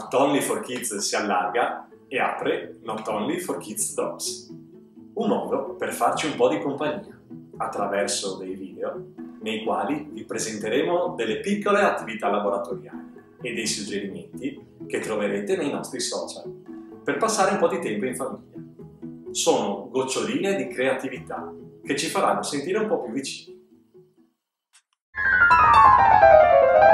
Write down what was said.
Not Only for Kids si allarga e apre Not Only for Kids Dogs, un modo per farci un po' di compagnia attraverso dei video nei quali vi presenteremo delle piccole attività laboratoriali e dei suggerimenti che troverete nei nostri social per passare un po' di tempo in famiglia. Sono goccioline di creatività che ci faranno sentire un po' più vicini.